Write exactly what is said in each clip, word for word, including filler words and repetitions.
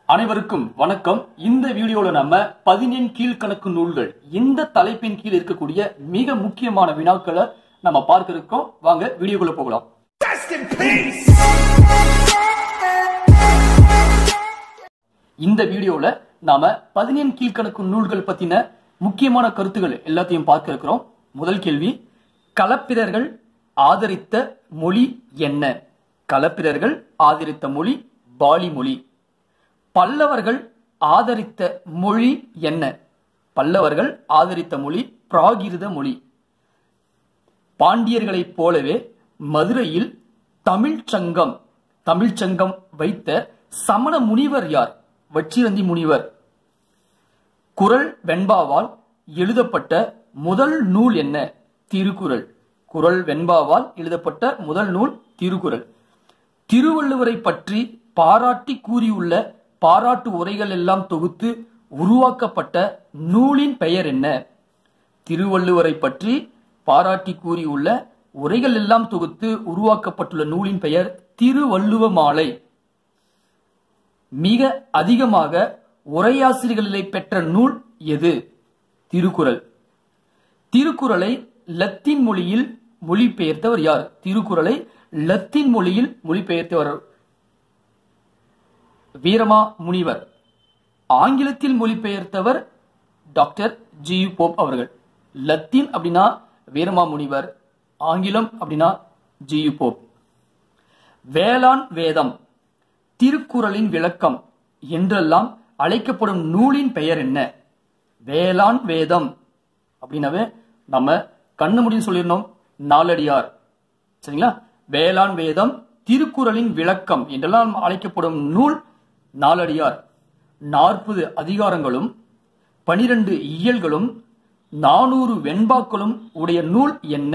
அனைவருக்கும் வணக்கம். இந்த வீடியோல நம்ம பதினெண் கீழ்கணக்கு நூல்கள் இந்த தலைப்பின் கீழ் இருக்கக்கூடிய மிக முக்கியமான வினாக்களை நம்ம பார்க்க இருக்கோம். வாங்க வீடியோக்குள்ள போகலாம். இந்த வீடியோல நாம பதினெண் கீழ்கணக்கு நூல்கள் பத்தின முக்கியமான கருத்துக்கள் எல்லாத்தையும் பார்க்க இருக்கிறோம். முதல் கேள்வி, களப்பிரர்கள் ஆதரித்த மொழி என்ன? களப்பிரர்கள் ஆதரித்த மொழி பாலி மொழி. பல்லவர்கள் ஆதரித்த மொழி என்ன? பல்லவர்கள் ஆதரித்த மொழி பிராகிருத மொழி. பாண்டியர்களைப் போலவே மதுரையில் தமிழ்ச்சங்கம் தமிழ்ச்சங்கம் வைத்த சமண முனிவர் யார்? வச்சிரந்தி முனிவர். குறள் வெண்பாவால் எழுதப்பட்ட முதல் நூல் என்ன? திருக்குறள். குறள் வெண்பாவால் எழுதப்பட்ட முதல் நூல் திருக்குறள். திருவள்ளுவரை பற்றி பாராட்டி கூறியுள்ள பாராட்டு உரைகள் எல்லாம் தொகுத்து உருவாக்கப்பட்ட நூலின் பெயர் என்ன? திருவள்ளுவரை பற்றி பாராட்டி கூறியுள்ள உரைகள் எல்லாம் தொகுத்து உருவாக்கப்பட்டுள்ள நூலின் பெயர் திருவள்ளுவ மாலை. மிக அதிகமாக உரையாசிரியர்களை பெற்ற நூல் எது? திருக்குறள். திருக்குறளை லத்தீன் மொழியில் மொழிபெயர்த்தவர் யார்? திருக்குறளை லத்தீன் மொழியில் மொழிபெயர்த்தவர் வீரமா முனிவர். ஆங்கிலத்தில் மொழிபெயர்த்தவர் டாக்டர் ஜி யு போப் அவர்கள். லத்தீன் அப்படின்னா வீரமா முனிவர், ஆங்கிலம் அப்படின்னா ஜி யு போப். வேளாண் வேதம், திருக்குறளின் விளக்கம் என்றெல்லாம் அழைக்கப்படும் நூலின் பெயர் என்ன? வேளாண் வேதம் அப்படின்னாவே நம்ம கண்ணு முடியும் சொல்லிடணும், நாலடியார். சரிங்களா? வேளாண் வேதம், திருக்குறளின் விளக்கம் என்றெல்லாம் அழைக்கப்படும் நூல் நாலடியார். நாற்பது அதிகாரங்களும் பனிரெண்டு இயல்களும் நானூறு வெண்பாக்களும் உடைய நூல் என்ன?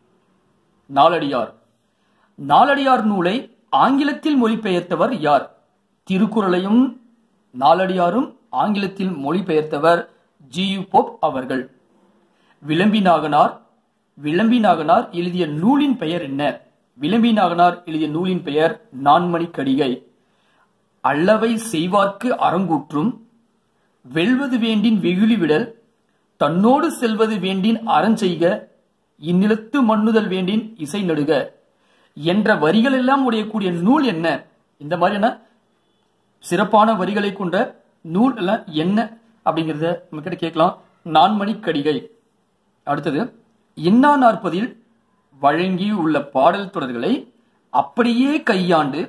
நாலடியார். நாலடியார் நூலை ஆங்கிலத்தில் மொழிபெயர்த்தவர் யார்? திருக்குறளையும் நாலடியாரும் ஆங்கிலத்தில் மொழிபெயர்த்தவர் ஜி யு போப் அவர்கள். விளம்பி நாகனார் விளம்பி நாகனார் எழுதிய நூலின் பெயர் என்ன? விளம்பி நாகனார் எழுதிய நூலின் பெயர் நான்மணி கடிகை. அல்லவை செய்வார்க்கு அறங்கூற்றும் வெல்வது வேண்டின் வெகுளி விடல் தன்னோடு செல்வது வேண்டின் அறஞ்செய்க இந்நிலத்து மண்ணுதல் வேண்டின் இசை நடுக என்ற வரிகள் எல்லாம் உடையக்கூடிய நூல் என்ன? இந்த மாதிரியான சிறப்பான வரிகளை கொண்ட நூல் எல்லாம் என்ன அப்படிங்கறத நம்ம கிட்ட கேட்கலாம். நான்மணி கடிகை. அடுத்தது, இன்னா நாற்பதில் வழங்கி உள்ள பாடல் தொடர்களை அப்படியே கையாண்டு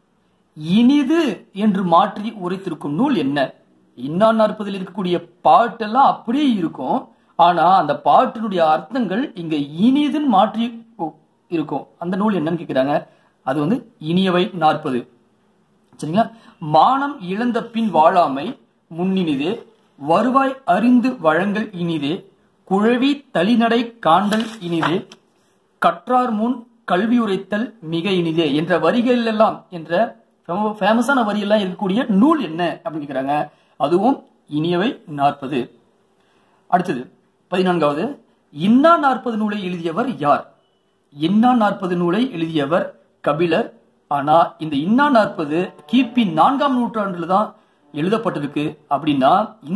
இனிது என்று மாற்றி உரைத்திருக்கும் நூல் என்ன? இன்னா நாற்பதில் இருக்கக்கூடிய பாட்டெல்லாம் அப்படியே இருக்கும், ஆனா அந்த பாட்டினுடைய அர்த்தங்கள் இங்க இனிதுன்னு மாற்றி இருக்கும். அந்த நூல் என்னன்னு கேட்கிறாங்க. அது வந்து இனியவை நாற்பது. சரிங்களா? மானம் இழந்த பின் வாழாமை முன்னினிதே வருவாய் அறிந்து வழங்கல் இனிதே குழவி தளிநடை காண்டல் இனிதே கற்றார் முன் கல்வி உரைத்தல் மிக இனிதே என்ற வரிகள் எல்லாம் என்ற ஃபேமஸான வரி எல்லாம் இருக்கக்கூடிய நூல் என்ன அப்படின்னு கேட்கிறாங்க. அதுவும் இனியவை நாற்பது. அடுத்தது பதினான்காவது, இன்னா நாற்பது நூலை எழுதியவர் யார்? இன்னா நாற்பது நூலை எழுதியவர் கபிலர். ஆனா இந்த இன்னா நாற்பது கிபி நான்காம் நூற்றாண்டுல தான் எழுதப்பட்டிருக்கு. அப்படின்னா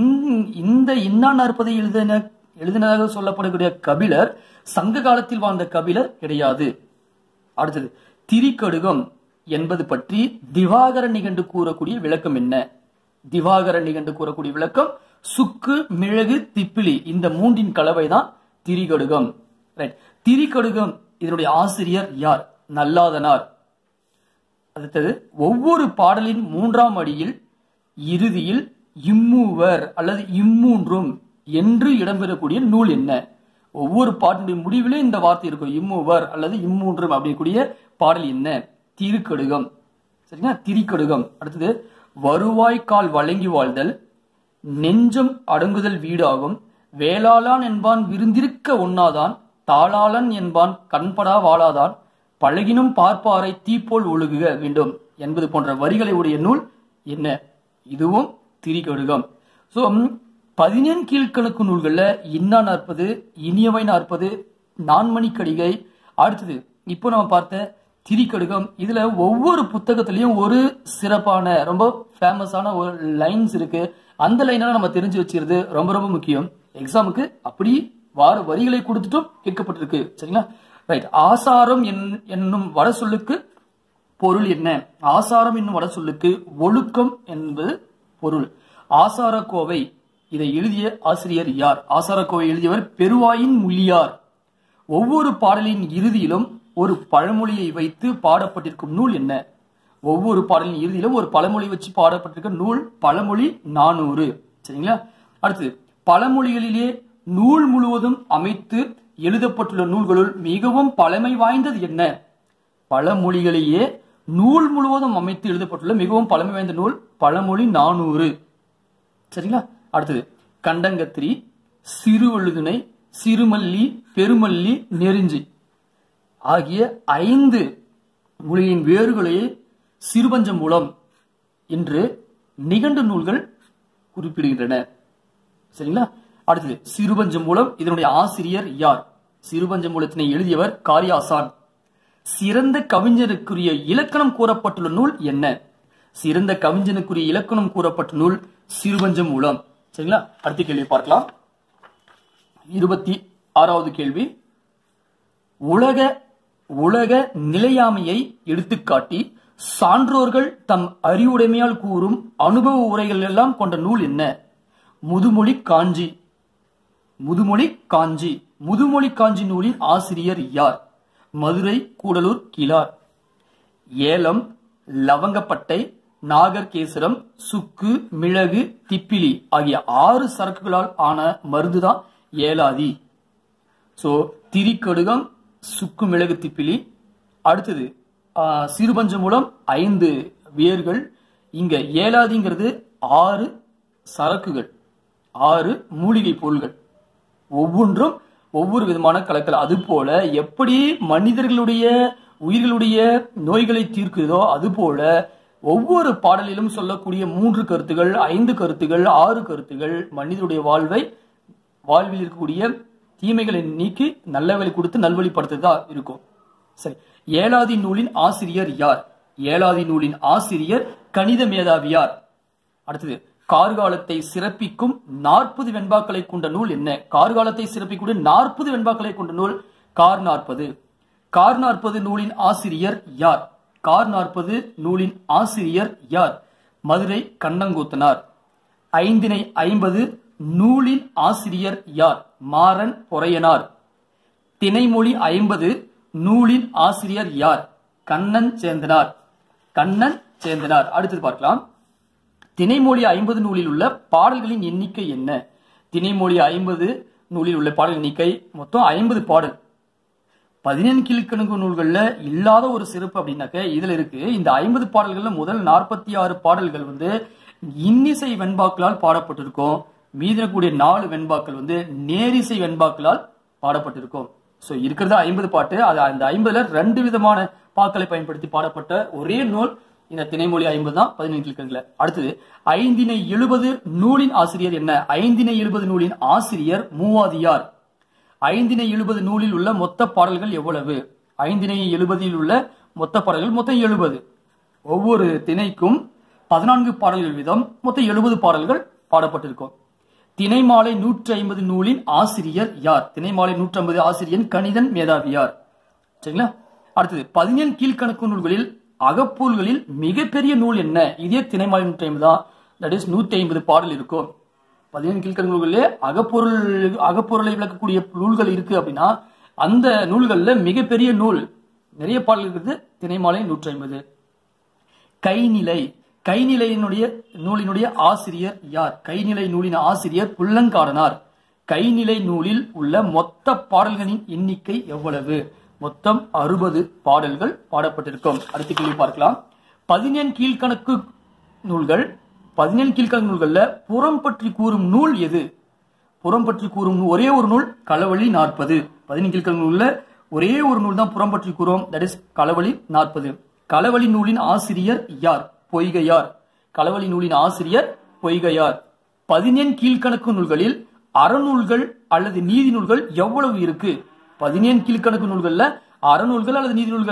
இந்த இன்னா நாற்பதை எழுதின எழுதினதாக சொல்லப்படக்கூடிய கபிலர் சங்க காலத்தில் வாழ்ந்த கபிலர் கிடையாது. அடுத்தது, திரிகடுகம் என்பது பற்றி திவாகர நிகண்டு கூறக்கூடிய விளக்கம் என்ன? திவாகர நிகண்டு கூறக்கூடிய விளக்கம் சுக்கு மிளகு திப்பிலி இந்த மூன்றின் கலவைதான் திரிகடுகம். ரைட். திரிகடுகம் இதனுடைய ஆசிரியர் யார்? நல்லாதனார். அடுத்தது, ஒவ்வொரு பாடலின் மூன்றாம் அடியில் இறுதியில் இம்மூவர் அல்லது இம்மூன்றும் என்று இடம்பெறக்கூடிய நூல் என்ன? ஒவ்வொரு பாட்டினுடைய முடிவிலே இந்த வார்த்தை இருக்கும், இம்மூவர் அல்லது இம்மூன்றும் அப்படிக்கூடிய பாடல் என்ன? திருக்கடுகம். சரிங்களா? திரிகடுகம். அடுத்தது, வருவாய்க்கால் வழங்கி வாழ்தல் நெஞ்சம் அடங்குதல் வீடாகும் வேளாளான் என்பான் விருந்திருக்க ஒண்ணாதான் தாளாளன் என்பான் கண்படா வாழாதான் பழகினும் பார்ப்பாரை தீப்போல் ஒழுகுக வேண்டும் என்பது போன்ற வரிகளை உடைய நூல் என்ன? இதுவும் திரிகடுகம். சோ பதினெண் கீழ்கணக்கு நூல்கள்ல இன்னா நாற்பது, இனியவை நாற்பது, நான்மணி கடிகை. அடுத்தது இப்போ நம்ம பார்த்த திரிகடுகம். இதுல ஒவ்வொரு புத்தகத்திலையும் ஒரு சிறப்பான ரொம்ப ஃபேமஸான ஒரு லைன்ஸ் இருக்கு. அந்த லைனால நம்ம தெரிஞ்சு வச்சிருது ரொம்ப ரொம்ப முக்கியம். எக்ஸாமுக்கு அப்படி வார வரிகளை கொடுத்துட்டும் கேட்கப்பட்டிருக்கு. சரிங்களா? ரைட். ஆசாரம் என்னும் வட சொல்லுக்கு பொருள் என்ன? ஆசாரம் என்னும் வட சொல்லுக்கு ஒழுக்கம் என்பது பொருள். ஆசாரக்கோவை இதை எழுதிய ஆசிரியர் யார்? ஆசாரக்கோவை எழுதியவர் பெருவாயின் முள்ளியார். ஒவ்வொரு பாடலின் இறுதியிலும் ஒரு பழமொழியை வைத்து பாடப்பட்டிருக்கும் நூல் என்ன? ஒவ்வொரு பாடலின் இறுதியிலும் ஒரு பழமொழி வச்சு பாடப்பட்டிருக்க நூல் பழமொழி நானூறு. சரிங்களா? அடுத்து, பழமொழிகளிலே நூல் முழுவதும் அமைத்து எழுதப்பட்டுள்ள நூல்களுள் மிகவும் பழமை வாய்ந்தது என்ன? பழமொழிகளையே நூல் முழுவதும் அமைத்து எழுதப்பட்டுள்ள மிகவும் பழமை வாய்ந்த நூல் பழமொழி நானூறு. சரிங்களா? அடுத்தது, கண்டங்கத்திரி, சிறுவழுதுணை, சிறுமல்லி, பெருமல்லி, நெருஞ்சி ஆகிய ஐந்து மொழியின் வேறுகளையே சிறுபஞ்ச மூலம் என்று நிகண்டு நூல்கள் குறிப்பிடுகின்றன. சரிங்களா? அடுத்தது, சிறுபஞ்ச மூலம் இதனுடைய ஆசிரியர் யார்? சிறுபஞ்ச மூலத்தினை எழுதியவர் காரியாசான். சிறந்த கவிஞருக்குரிய இலக்கணம் கூறப்பட்டுள்ள நூல் என்ன? சிறந்த கவிஞனுக்குரிய இலக்கணம் கூறப்பட்ட நூல் சிறுபஞ்ச மூலம். சரிங்களா? அடுத்த கேள்வி பார்க்கலாம். இருபத்தி ஆறாவது கேள்வி, உலக உலக நிலையாமையை எடுத்துக்காட்டி சான்றோர்கள் தம் அறிவுடைமையால் கூறும் அனுபவ உரைகள் எல்லாம் கொண்ட நூல் என்ன? முதுமொழி காஞ்சி. முதுமொழி காஞ்சி. முதுமொழி காஞ்சி நூலின் ஆசிரியர் யார்? மதுரை கூடலூர் கிழார். ஏலம், லவங்கப்பட்டை, நாகர்கேசரம், சுக்கு, மிளகு, திப்பிலி ஆகிய ஆறு சரக்குகளால் ஆன மருந்துதான் ஏலாதி. சோ திரிகடுகம், சுக்கு, மிளகு, திப்பிலி. அடுத்தது சிறுபஞ்ச மூலம் ஐந்து வேர்கள். இங்க ஏலாதிங்கிறது ஆறு சரக்குகள், ஆறு மூலிகை பொருள்கள், ஒவ்வொன்றும் ஒவ்வொரு விதமான கலக்கல். அது போல எப்படி மனிதர்களுடைய உயிர்களுடைய நோய்களை தீர்க்குதோ அது போல ஒவ்வொரு பாடலிலும் சொல்லக்கூடிய மூன்று கருத்துகள், ஐந்து கருத்துகள், ஆறு கருத்துகள் மனிதனுடைய வாழ்வை வாழ்வில் இருக்கக்கூடிய தீமைகளை நீக்கி நல்லவழி கொடுத்து நல்வழிப்படுத்ததா இருக்கும். சரி, ஏலாதி நூலின் ஆசிரியர் யார்? ஏலாதி நூலின் ஆசிரியர் கணித மேதாவியார். அடுத்தது, கார்காலத்தை சிறப்பிக்கும் நாற்பது வெண்பாக்களை கொண்ட நூல் என்ன? கார்காலத்தை சிறப்பிக்கூடிய நாற்பது வெண்பாக்களை கொண்ட நூல் கார் நாற்பது. கார் நாற்பது நூலின் ஆசிரியர் யார்? கார் நாற்பது நூலின் ஆசிரியர் யார்? மதுரை கண்ணங்கூத்தனார். ஐந்தினை ஐம்பது நூலின் ஆசிரியர் யார்? மாறன் பொறையனார். திணைமொழி ஐம்பது நூலின் ஆசிரியர் யார்? கண்ணன் சேந்தனார். கண்ணன் சேந்தனார். அடுத்தது பார்க்கலாம். திணைமொழி ஐம்பது நூலில் உள்ள பாடல்களின் எண்ணிக்கை என்ன? திணைமொழி ஐம்பது நூலில் உள்ள பாடல் எண்ணிக்கை மொத்தம் ஐம்பது பாடல். பதினெண் கீழ்க்கணக்கு நூல்கள்ல இல்லாத ஒரு சிறப்பு அப்படின்னாக்க இதுல இருக்கு. இந்த ஐம்பது பாடல்கள்ல முதல் நாற்பத்தி ஆறு பாடல்கள் வந்து இன்னிசை வெண்பாக்களால் பாடப்பட்டிருக்கும். மீதக்கூடிய நாலு வெண்பாக்கள் வந்து நேரிசை வெண்பாக்களால் பாடப்பட்டிருக்கும். சோ இருக்கிறது ஐம்பது பாட்டு. அது அந்த ஐம்பதுல ரெண்டு விதமான பாக்களை பயன்படுத்தி பாடப்பட்ட ஒரே நூல் இந்த திணைமொழி ஐம்பது தான் பதினெண் கீழ்க்கணக்குல. அடுத்தது, ஐந்தினை எழுபது நூலின் ஆசிரியர் என்ன? ஐந்தினை எழுபது நூலின் ஆசிரியர் மூவாதியார். ஐந்தினை எழுபது நூலில் உள்ள மொத்த பாடல்கள் எவ்வளவு? ஐந்தினை எழுபதில் உள்ள மொத்த பாடல்கள் மொத்தம் எழுபது. ஒவ்வொரு திணைக்கும் பதினான்கு பாடல்கள் வீதம் மொத்தம் எழுபது பாடல்கள் பாடப்பட்டிருக்கும். திணைமாலை நூற்றி ஐம்பது நூலின் ஆசிரியர் யார்? திணைமாலை நூற்றி ஐம்பது ஆசிரியர் கணிதன் மேதாவியார். சரிங்களா? அடுத்தது, பதினேழு கீழ்கணக்கு நூல்களில் அகப்பொருள்களில் மிகப்பெரிய நூல் என்ன? இதே திணைமாலை நூற்றி ஐம்பது தான். தட் இஸ் நூற்றி ஐம்பது பாடல் இருக்கும். பதினேழு கீழ்கணக்கு நூல்களிலே அகப்பொருள் அகப்பொருளை விளக்கக்கூடிய நூல்கள் இருக்கு அப்படின்னா அந்த நூல்கள்ல மிகப்பெரிய நூல் நிறைய பாடல் இருக்குது திணைமாலை நூற்றி ஐம்பது. கைநிலை. கைநிலையினுடைய நூலினுடைய ஆசிரியர் யார்? கைநிலை நூலின் ஆசிரியர் புல்லங்காடனார். கைநிலை நூலில் உள்ள மொத்த பாடல்களின் எண்ணிக்கை எவ்வளவு? மொத்தம் அறுபது பாடல்கள் பாடப்பட்டிருக்கும். அடுத்த கேள்வி பார்க்கலாம். பதினேழு கீழ்கணக்கு நூல்கள் பதினேழு கீழ்கணக்கு நூல்கள்ல புறம் பற்றி கூறும் நூல் எது? புறம் பற்றி கூறும் ஒரே ஒரு நூல் களவழி நாற்பது. பதினேழு கீழ்கணக்கு நூல்ல ஒரே ஒரு நூல் தான் புறம் பற்றி கூறும். தட் இஸ் களவழி நாற்பது. களவழி நூலின் ஆசிரியர் யார்? பொய்கையார். களவழி நூலின் ஆசிரியர் பொய்கையார். பதினேழு கீழ்கணக்கு நூல்களில் அறநூல்கள் அல்லது நீதி நூல்கள் எவ்வளவு இருக்கு? பதினேழு கீழ்கணக்கு நூல்கள்ல அறநூல்கள் அல்லது நீதி நூல்கள்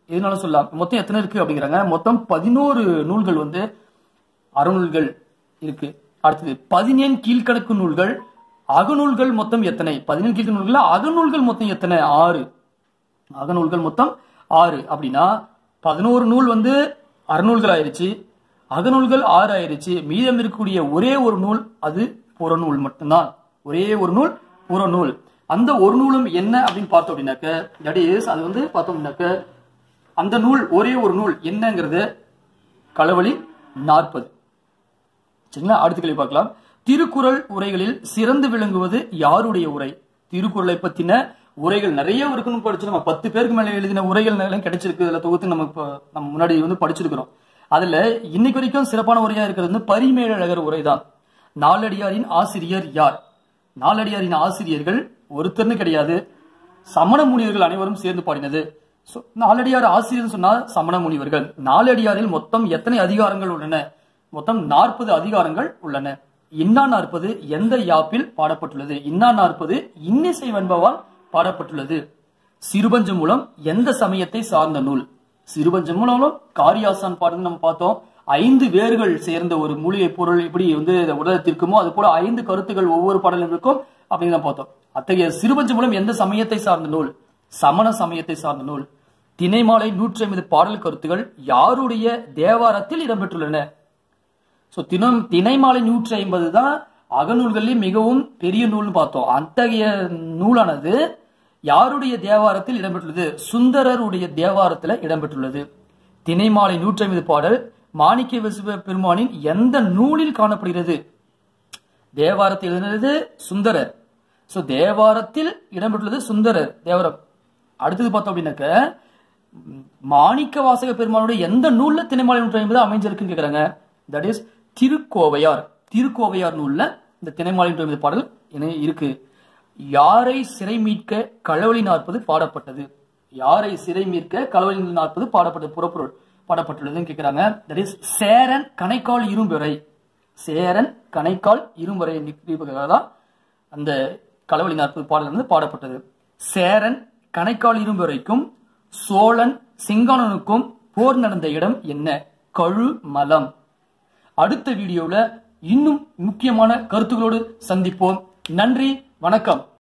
எதுனாலும் சொல்லலாம். மொத்தம் எத்தனை இருக்கு அப்படிங்கிறாங்க. மொத்தம் பதினோரு நூல்கள் வந்து அறநூல்கள் இருக்கு. அடுத்தது பதினேழு கீழ்கணக்கு நூல்கள். அகநூல்கள் மொத்தம் எத்தனை? பதினேழு கீழ்கணக்கு நூல்கள். அகநூல்கள் மொத்தம் எத்தனை? ஆறு. அகநூல்கள் மொத்தம் ஆறு. அப்படின்னா பதினோரு நூல் வந்து அறநூல்கள் ஆயிருச்சு, அகநூல்கள் ஆறு ஆயிருச்சு. மீதம் இருக்கக்கூடிய ஒரே ஒரு நூல் அது புறநூல் மட்டும்தான். ஒரே ஒரு நூல் புறநூல். அந்த ஒரு நூலும் என்ன அப்படின்னு பார்த்தோம் அப்படின்னாக்க, தட் இஸ் அது வந்து பார்த்தோம் அப்படின்னாக்க அந்த நூல் ஒரே ஒரு நூல் என்னங்கிறது களவழி நாற்பது. சரிங்களா? அடுத்த கேள்வி பார்க்கலாம். திருக்குறள் உரைகளில் சிறந்து விளங்குவது யாருடைய உரை? திருக்குறளை பத்தின உரைகள் நிறைய இருக்குன்னு படிச்சு நம்ம பத்து பேருக்கு மேல எழுதின உரைகள் கிடைச்சிருக்கு. இதுல தொகுத்து நம்ம நம்ம முன்னாடி வந்து படிச்சிருக்கிறோம். அதுல இன்னைக்கு வரைக்கும் சிறப்பான உரையா இருக்கிறது வந்து பரிமேலழகர் உரைதான். நாலடியாரின் ஆசிரியர் யார்? நாலடியாரின் ஆசிரியர்கள் ஒருத்தர்னு கிடையாது, சமண முனிவர்கள் அனைவரும் சேர்ந்து பாடினது. நாலடியார் ஆசிரியர் சொன்னா சமண முனிவர்கள். நாலடியாரில் மொத்தம் எத்தனை அதிகாரங்கள் உள்ளன? மொத்தம் நாற்பது அதிகாரங்கள் உள்ளன. இன்னா நாற்பது எந்த யாப்பில் பாடப்பட்டுள்ளது? இன்னா நாற்பது இன்னிசை வெண்பவால் பாடப்பட்டுள்ளது. சிறுபஞ்ச மூலம் எந்த சமயத்தை சார்ந்த நூல்? சிறுபஞ்ச மூலம் காரியாசான் பாடுன்னு நம்ம பார்த்தோம். ஐந்து வேர்கள் சேர்ந்த ஒரு மூலிகை பொருள் இப்படி வந்து உலகத்திற்குமோ அது போல ஐந்து கருத்துக்கள் ஒவ்வொரு பாடலும் இருக்கும் அப்படின்னு பார்த்தோம். அத்தகைய சிறுபஞ்ச மூலம் எந்த சமயத்தை சார்ந்த நூல்? சமண சமயத்தை சார்ந்த நூல். திணைமாலை நூற்றி ஐம்பது பாடல் கருத்துகள் யாருடைய தேவாரத்தில் இடம்பெற்றுள்ளன? சோ தினம் திணைமாலை நூற்றி ஐம்பது தான் அகநூல்களில் மிகவும் பெரிய நூல்னு பார்த்தோம். அத்தகைய நூலானது யாருடைய தேவாரத்தில் இடம்பெற்றுள்ளது? சுந்தரருடைய தேவாரத்தில் இடம்பெற்றுள்ளது. திணைமாலை நூற்றி ஐம்பது பாடல் மாணிக்க விசுவ பெருமானின் எந்த நூலில் காணப்படுகிறது? தேவாரத்தில் எழுதினது சுந்தரர். சோ தேவாரத்தில் இடம்பெற்றுள்ளது சுந்தரர் தேவாரம். அடுத்தது பார்த்தோம் அப்படின்னாக்க மாணிக்க வாசக பெருமானுடைய எந்த நூல்ல திணைமாலை நூற்றி ஐம்பது அமைஞ்சிருக்குன்னு கேக்குறாங்க. That is Thirukkovaiyar. திருக்கோவையார் நூல்ல இந்த திணைமாலை நூற்றி ஐம்பது பாடல் என்ன இருக்கு? யாரை சிறை மீட்க களவழி நாற்பது பாடப்பட்டது? யாரை சிறை மீட்க களவழி நாற்பது பாடப்பட்டது புறப்பொருள் பாடப்பட்டுள்ளதுன்னு கேட்கிறாங்க. That is Cheran Kanaikkal Irumporai. சேரன் கணைக்கால் இரும்புரை தான் அந்த களவழி நாற்பது பாடல் வந்து பாடப்பட்டது. சேரன் கணைக்கால் இரும்புரைக்கும் சோழன் சிங்கானனுக்கும் போர் நடந்த இடம் என்ன? கழுமலம். அடுத்த வீடியோல இன்னும் முக்கியமான கருத்துக்களோடு சந்திப்போம். நன்றி, வணக்கம்.